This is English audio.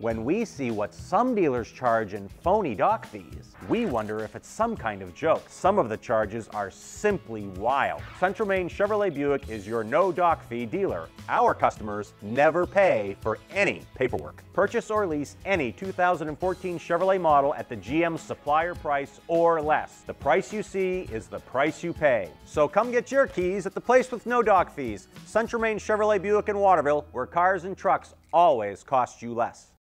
When we see what some dealers charge in phony doc fees, we wonder if it's some kind of joke. Some of the charges are simply wild. Central Maine Chevrolet Buick is your no doc fee dealer. Our customers never pay for any paperwork. Purchase or lease any 2014 Chevrolet model at the GM supplier price or less. The price you see is the price you pay. So come get your keys at the place with no doc fees, Central Maine Chevrolet Buick in Waterville, where cars and trucks always cost you less.